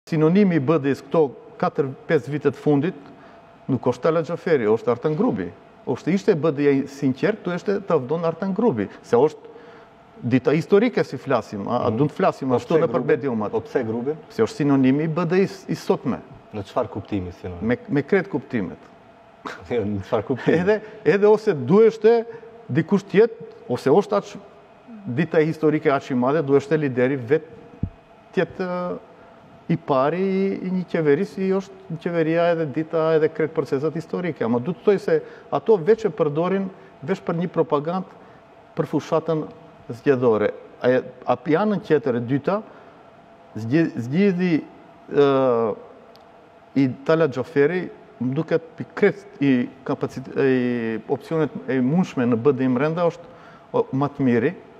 Sinonimi BD-s këto 4-5 vitet fundit nuk është Tala Xhaferi, është Artan Grubi. Është ishte BD-ja sinqert, tu është ta vdon Artan Grubi, se është dita historike si flasim, a duhet të flasim ashtu në për mediumat. Po pse Grubi? Se është sinonimi i BD-s i sotme. Në çfarë kuptimi sinonim? Me kretë kuptimet. Në çfarë kuptimi? Edhe ose duheshte dikush tjetë, ose është aq dita historike aq i madhe, duheshte lideri vetë tjetë i pari i një qeveris, i është një qeveria edhe dita edhe kretë procesat historike. Ama du të toj se ato veç e përdorin veç për një propagandë për fushatën zgjedhore. A pjanën tjetër e dyta, zgjidhi i Tala Xhaferi, më duket pikret i opcionet e mundshme në BD-i mrenda është më të miri,